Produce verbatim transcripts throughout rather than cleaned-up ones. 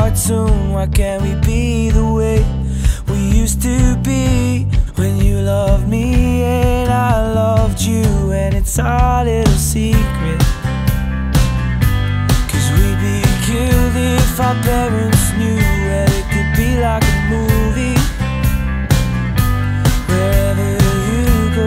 apart soon. Why can't we be the way we used to be? When you loved me and I loved you, and it's our little secret. Cause we'd be killed if our parents knew. Well, it could be like a movie. Wherever you go,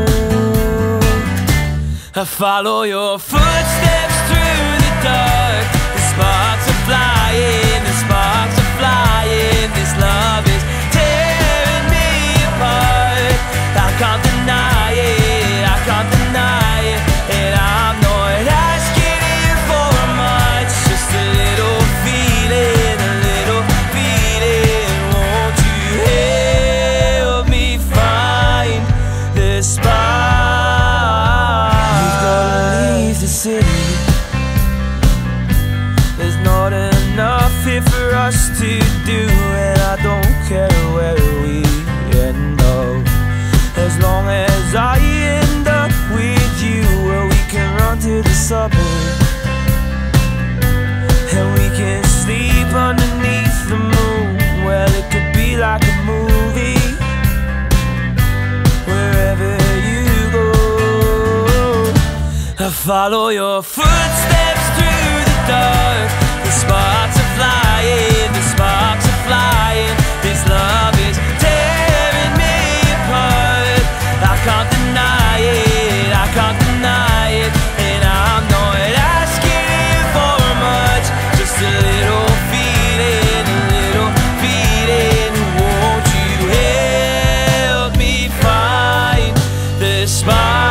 I follow your footsteps through the dark. The sparks are flying, the sparks are flying. This love is tearing me apart. I can't deny it, I can't deny it. And I'm not asking you for much, just a little feeling, a little feeling. Won't you help me find the spark? We've gotta leave the city. There's not enough here for us to do, and I don't care where we end up, as long as I end up with you. Well, we can run to the suburbs, and we can sleep underneath the moon. Well, it could be like a movie. Wherever you go, I follow your footsteps through the dark. The sparks are flying, the sparks are flying. This love is tearing me apart. I can't deny it, I can't deny it. And I'm not asking you for much, just a little feeling, a little feeling. Won't you help me find the spark?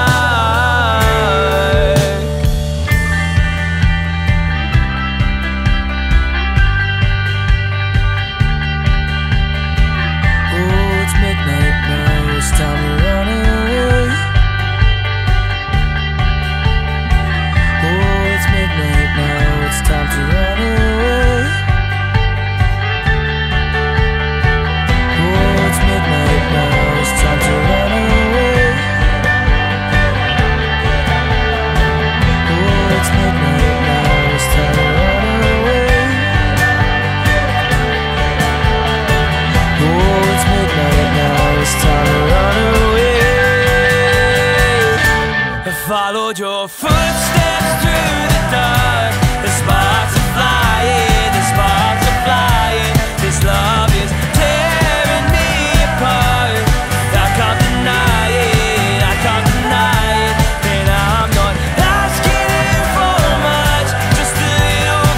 Followed your footsteps through the dark. The sparks are flying, the sparks are flying. This love is tearing me apart. I can't deny it, I can't deny it. And I'm not asking you for much, just a little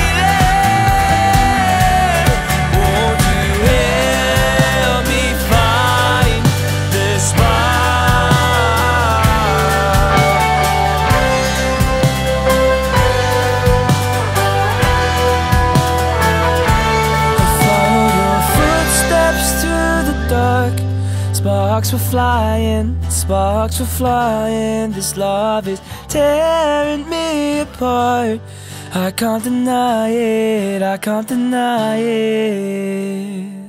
feeling. Won't you help me find the spark? Sparks were flying, sparks were flying. This love is tearing me apart. I can't deny it, I can't deny it.